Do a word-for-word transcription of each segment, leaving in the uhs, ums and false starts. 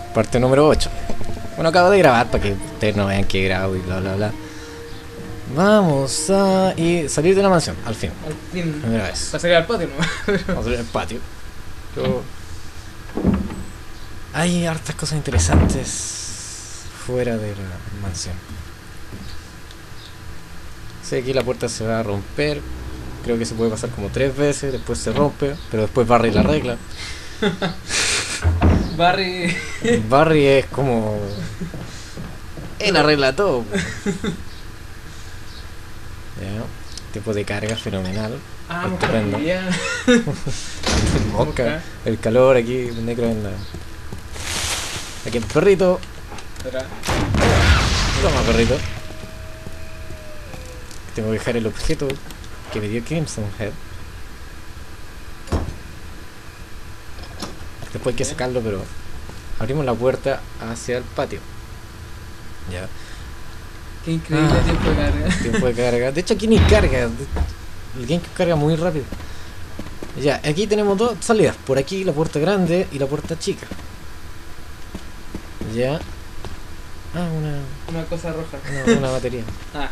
Parte número ocho. Bueno, acabo de grabar para que ustedes no vean que grabo y bla bla bla. Vamos a y salir de la mansión, al fin. Al fin. Primera vez. Para salir al patio, ¿no? Vamos a salir al patio. Yo... Hay hartas cosas interesantes fuera de la mansión. Sé que aquí la puerta se va a romper. Creo que se puede pasar como tres veces. Después se rompe, pero después Barry la arregla. Barry. Barry es como... Él arregla todo. Ya, tipo de carga fenomenal. Ah, estupendo. mosca. Mosca. El calor aquí, el negro en la... Aquí el perrito. Espera. Toma, perrito. Tengo que dejar el objeto que me dio Crimson Head. Después hay que sacarlo, pero abrimos la puerta hacia el patio. Ya. Qué increíble Ah. tiempo de carga. Tiempo de carga. De hecho aquí ni carga. El GameCube carga muy rápido. Ya, aquí tenemos dos salidas. Por aquí la puerta grande y la puerta chica. Ya. Ah, una, Una cosa roja. una, una batería. Ah,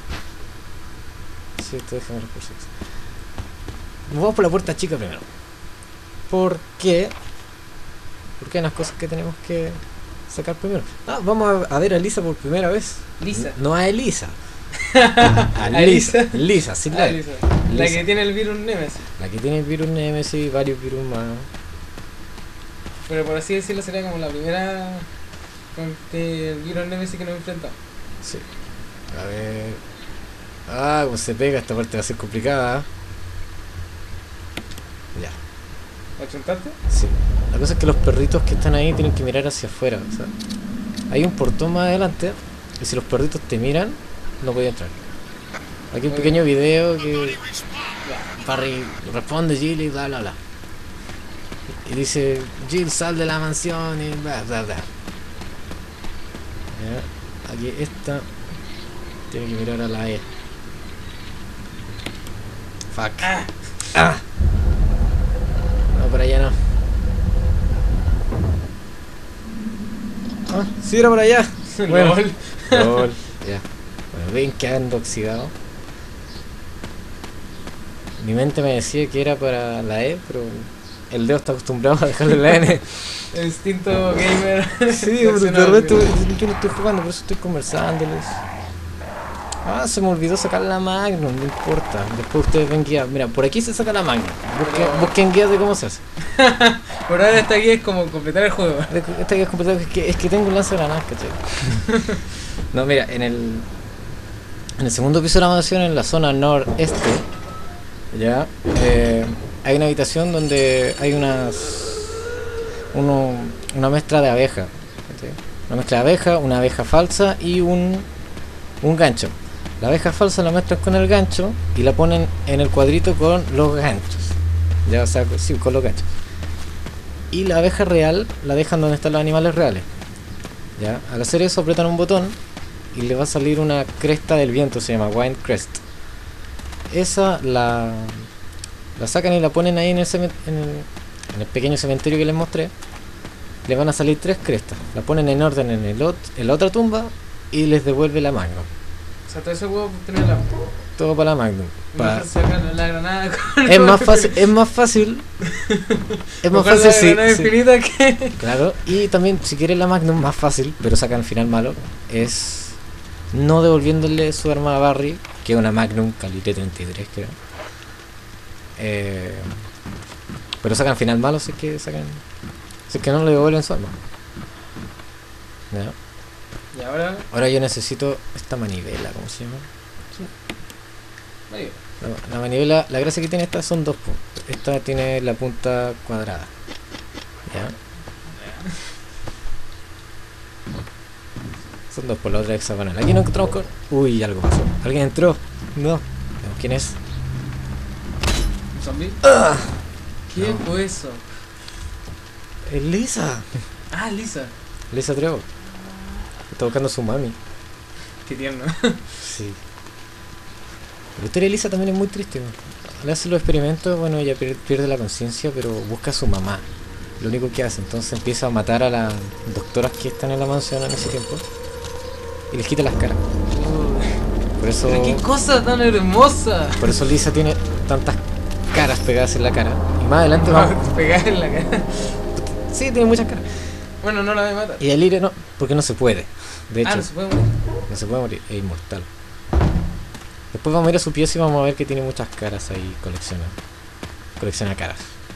Sí, esto déjame los recursos. Vamos por la puerta chica primero. ¿Por qué? Porque hay unas cosas que tenemos que sacar primero. Ah, vamos a, a ver a Lisa por primera vez. Lisa. No a Elisa. A, a Lisa. Lisa, sí, Ah, la, Lisa. La Lisa. que tiene el virus Nemesis. La que tiene el virus Nemesis y varios virus más. Pero por así decirlo sería como la primera con que el virus Nemesis que nos enfrentamos. Sí. A ver. Ah, como se pega, esta parte va a ser complicada. Ya. ¿La chuntaste? Sí. La cosa es que los perritos que están ahí tienen que mirar hacia afuera. O sea, hay un portón más adelante y si los perritos te miran, no podía entrar. Aquí un pequeño video que Barry responde Jill y bla bla bla. Y dice, Jill, sal de la mansión y bla bla bla. Ya. Aquí esta tiene que mirar a la E. Fuck. Ah. Ah. No, por allá no. Ah, sí, era por allá. Bueno. LOL. Lol. Ya. Bueno, ven que ando oxidado. Mi mente me decía que era para la E, pero el dedo está acostumbrado a dejarle la N. El instinto gamer. Sí, pero de repente yo no estoy jugando, por eso estoy conversándoles. Ah, se me olvidó sacar la Magnum, no importa. Después ustedes ven guías. Mira, por aquí se saca la Magnum. Busquen, Pero- busquen guías de cómo se hace. Por ahora esta guía es como completar el juego. Esta guía es complicada, es que, es que tengo un lanzagranadas, ¿cachai? No, mira, en el en el segundo piso de la mansión, en la zona noreste, ya, eh, hay una habitación donde hay unas uno, una mezcla de abeja, ¿cachai? Una mezcla de abeja, una abeja falsa y un un gancho. La abeja falsa la mezclan con el gancho y la ponen en el cuadrito con los ganchos, ya, o sea, sí, con los ganchos. Y la abeja real la dejan donde están los animales reales. ¿Ya? Al hacer eso apretan un botón y le va a salir una cresta del viento, se llama Wind Crest. Esa la, la sacan y la ponen ahí en el, cemen- en, el, en el pequeño cementerio que les mostré. Le van a salir tres crestas. La ponen en orden en, el ot- en la otra tumba y les devuelve la Magnum. O sea, todo ese huevo tener la. Todo para la Magnum. Pa- Mejor sacar la granada con es más fácil, es más fácil. Es más Mejor fácil la sí, granada sí. infinita que. Claro, y también si quieres la Magnum más fácil, pero sacan el final malo, es no devolviéndole su arma a Barry, que es una Magnum calibre treinta y tres, creo. Eh, pero sacan final malo si es que sacan, si es que no le devuelven su arma. Ya. Y ahora. Ahora yo necesito esta manivela, ¿cómo se llama? Ahí. La, la manivela, la gracia que tiene esta son dos puntos. Esta tiene la punta cuadrada. ¿Ya? Son dos por la otra hexagonal. Aquí no encontramos con... Uy, algo pasó. ¿Alguien entró? No. No, ¿quién es? ¿Un zombie? ¡Ah! ¿Qué No. fue eso? Es Lisa. Ah, Lisa. Lisa Trevor. Está buscando a su mami. Qué tierno. Sí. La historia de Lisa también es muy triste, ¿no? Le hace los experimentos, bueno, ella pier- pierde la conciencia, pero busca a su mamá. lo único que hace. Entonces empieza a matar a las doctoras que están en la mansión en ese tiempo y les quita las caras. Por eso, Pero qué cosa tan hermosa. por eso Lisa tiene tantas caras pegadas en la cara. Y más adelante vamos. Pegar en la cara. Sí, tiene muchas caras. Bueno, no la voy a matar. Y Elire no, porque no se puede. De hecho, Ah, no se puede morir. no se puede morir, es inmortal. Después vamos a ir a su pieza y vamos a ver que tiene muchas caras ahí coleccionadas. Colecciona caras.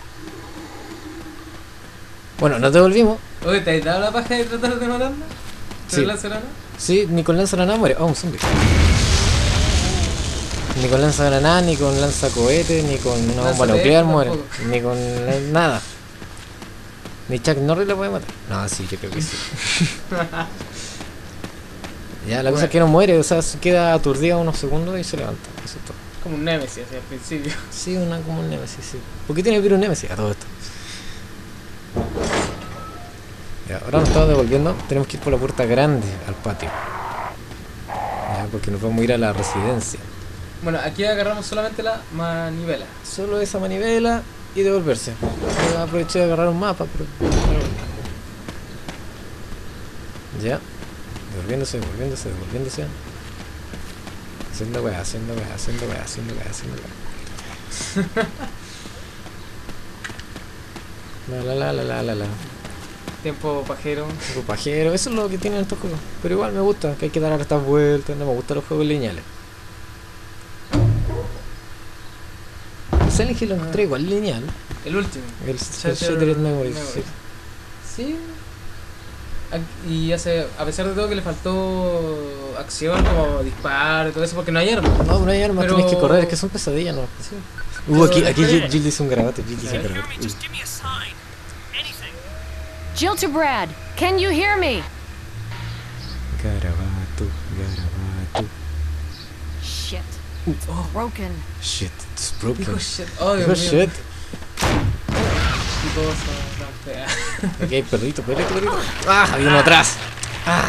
Bueno, nos devolvimos. Oye, ¿te has dado la paja de tratar de matarla? ¿Te Sí. la será? Sí, ni con lanza-granada muere. Oh, un zombie. Ni con lanza-granada, ni con lanza-cohete, ni con una bomba Lanza-cohete nuclear muere. tampoco. Ni con la- nada. Ni Chuck Norris la puede matar. No, sí, yo creo que sí. Ya, la cosa Bueno. es que no muere, o sea, se queda aturdida unos segundos y se levanta. Eso es todo. Como un Nemesis así al principio. Sí, una como un Nemesis, sí. ¿Por qué tiene virus Nemesis a todo esto? Ya, ahora nos estamos devolviendo, tenemos que ir por la puerta grande al patio. Ya, porque nos vamos a ir a la residencia. Bueno, aquí agarramos solamente la manivela. Solo esa manivela y devolverse. Yo aproveché de agarrar un mapa, pero... Ya. Devolviéndose, devolviéndose, devolviéndose. Haciendo weá, haciendo weá, haciendo weá, haciendo weá, haciendo weá. La la la la la la la. Tiempo pajero. Tipo pajero, eso es lo que tienen estos juegos. Pero igual me gusta, que hay que dar hartas vueltas. No me gustan los juegos lineales. El Silent Hill lo encontré igual lineal. El último. El Shattered Shattered Memories, Memories. sí. Sí. Ac- Y hace, a pesar de todo que le faltó acción como disparo y todo eso porque no hay armas. No, no hay armas, Pero- tienes que correr, es que son pesadillas, ¿no? Sí. Uh, aquí, Pero- aquí Jill, Jill dice un garabato, Jill dice un ¿Eh? garabato. Just give me a sign. Anything. Jill to Brad, can you hear me? Garabato, garabato. Shit. Uh, It's broken. Shit, it's broken. Dijo shit. Oh, Dios Dijo mío. shit. Qué cosa tan fea. Aquí hay perrito, perrito, perrito. Ah, había uno atrás. Ah.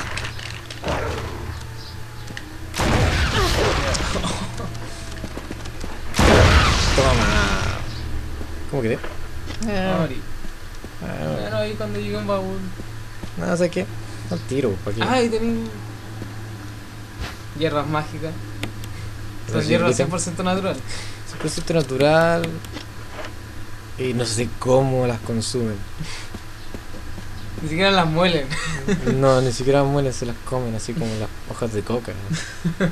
Toma. ¿Cómo quedé? Ah, morí. Ah, Bueno, ahí cuando llegue un baúl. no sé qué. Al tiro, ¿para qué? Ah, ahí tení hierbas mágicas. Son Así, hierbas ¿viste? cien por ciento naturales. cien por ciento natural. Y no sé cómo las consumen. Ni siquiera las muelen. No, ni siquiera muelen, se las comen así como las hojas de coca. ¿no?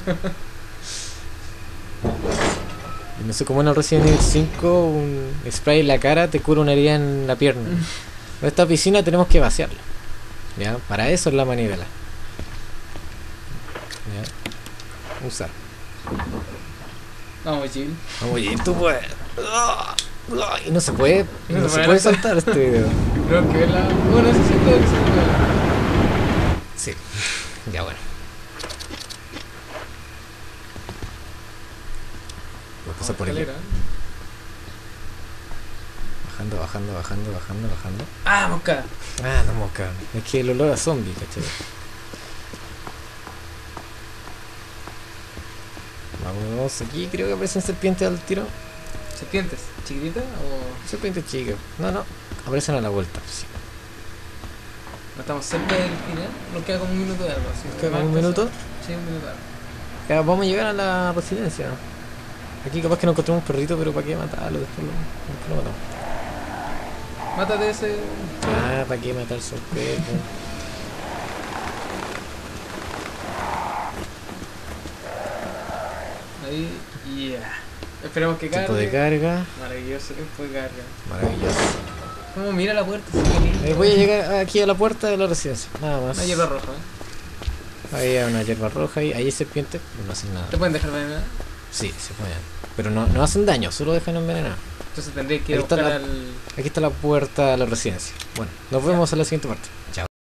Y no sé cómo en el Resident Evil cinco un spray en la cara te cura una herida en la pierna. En esta piscina tenemos que vaciarla. ¿Ya? Para eso es la manivela. ¿Ya? Usar. Vamos, Jill. Vamos, y tú puedes. Y no se puede, No no se se puede puede lanzar. saltar este video. Creo que la. Bueno, eso sí creo que se puede. Sí, ya bueno. Voy a pasar por aquí. Escalera. Bajando, bajando, bajando, bajando, bajando. Ah, mosca. Ah, no mosca. Es que el olor a zombie, ¿cachai? Vamos aquí, creo que aparecen serpientes al tiro. ¿Serpientes? ¿Chiquititas o.? Serpientes chicas. No, no. Aparecen a la vuelta. Sí. No estamos cerca del final? Nos queda como un minuto de algo. así. ¿Nos queda como un minuto? Sí, un minuto de algo. Ya, vamos a llegar a la residencia. Aquí capaz que no encontramos un perrito, pero ¿para qué matarlo? Después lo, después lo matamos. Mátate ese. Ah, ¿para qué matar esos perros? Ahí. Yeah. Esperemos que Tiempo cargue. de carga. Maravilloso tiempo de carga. Maravilloso. ¿Cómo mira la puerta? Sí, qué lindo. Eh, voy a llegar aquí a la puerta de la residencia. Nada más. Una hierba roja. ¿eh? Ahí hay una hierba roja y ahí hay serpientes, pero no hacen nada. ¿Te pueden dejar veneno? Sí, se pueden. Pero no, no hacen daño, solo dejan envenenar. Entonces tendré que ir Ahí a está buscar la- al. Aquí está la puerta a la residencia. Bueno, nos vemos en la siguiente parte. Chao.